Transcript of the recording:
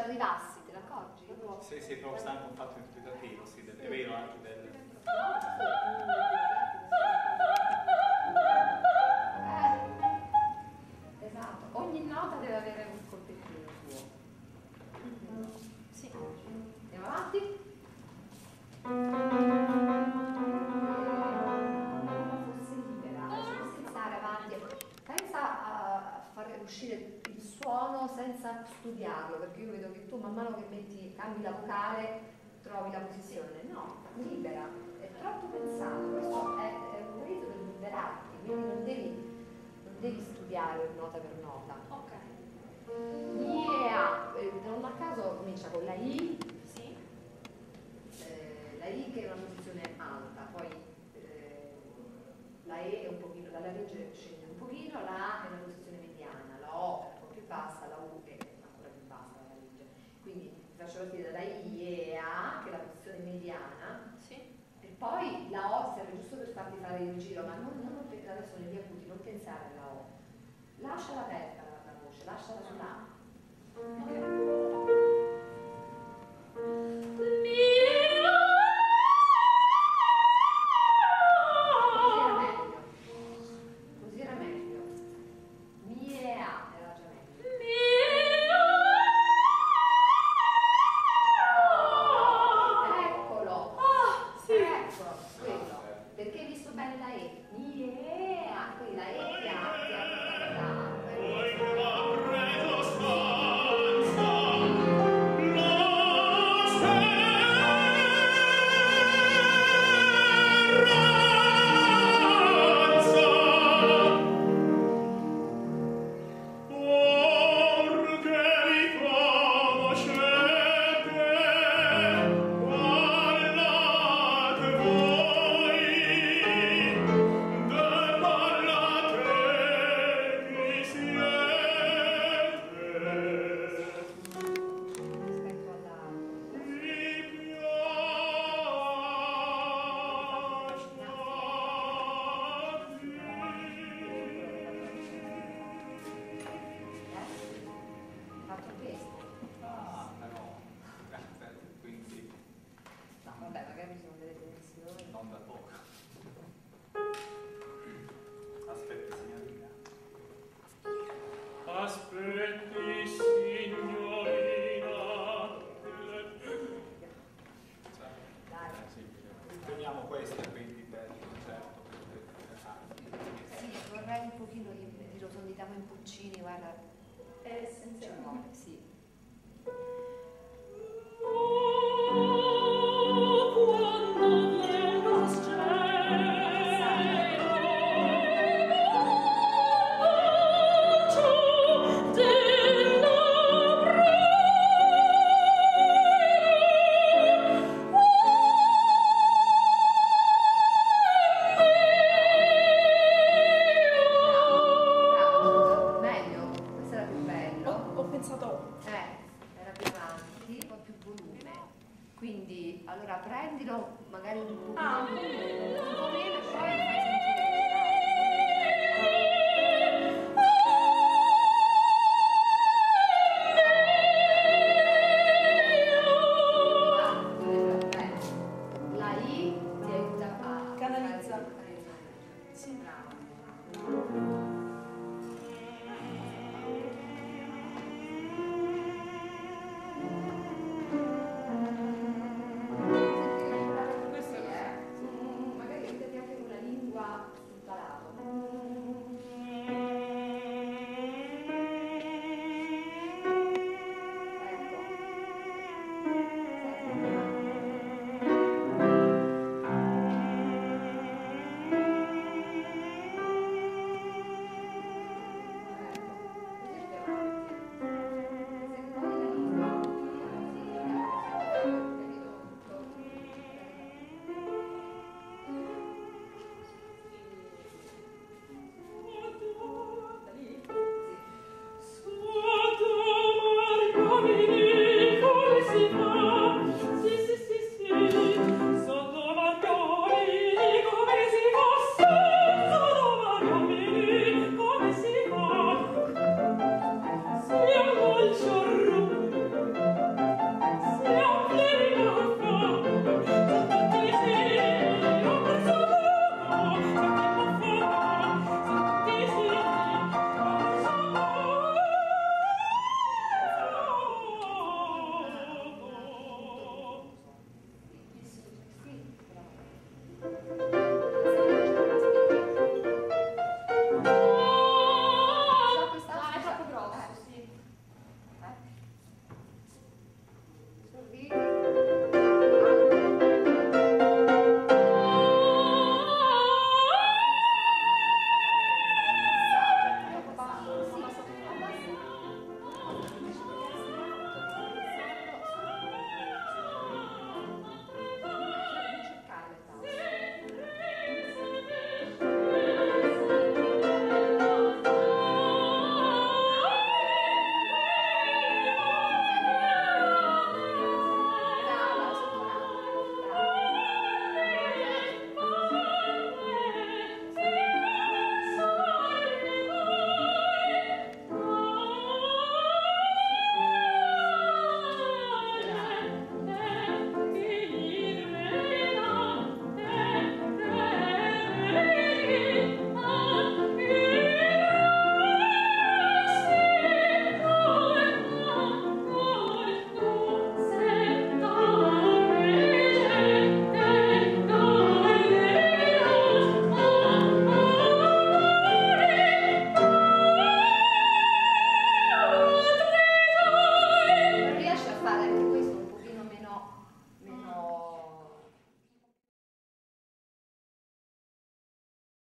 arrivassi, te ne accorgi? Se sei proprio stanco un fatto interpretativo, sì, è vero anche del... Esatto, ogni nota deve avere un colpettino suo. Sì. Andiamo avanti. Fosse libera, senza andare avanti, pensa a fare uscire il suono senza studiarlo, perché io vedo che tu man mano che cambi la vocale trovi la posizione. No, libera, è troppo pensato, questo è un periodo per liberarti, quindi non devi studiare nota per nota. Ok. Non a caso comincia con la I. Sì. La I che è una posizione alta, poi la E è un pochino, dalla legge scende un pochino, la A è una posizione mediana, la O è un po' più bassa, la U è ancora più bassa dalla legge. Quindi ti faccio partire da I, E, A, che è la posizione mediana. Sì. E poi la O serve giusto per farti fare il giro, ma non adesso negli acuti, non pensare alla O. Lasciala aperta la voce, lasciala sulla. Così era meglio. Mi e A era già meglio. Eccolo. Sì. Eccolo, quello. Perché hai visto bene la E? Mi e A, quindi la E ti ha magari vedete anche con la lingua sul palato.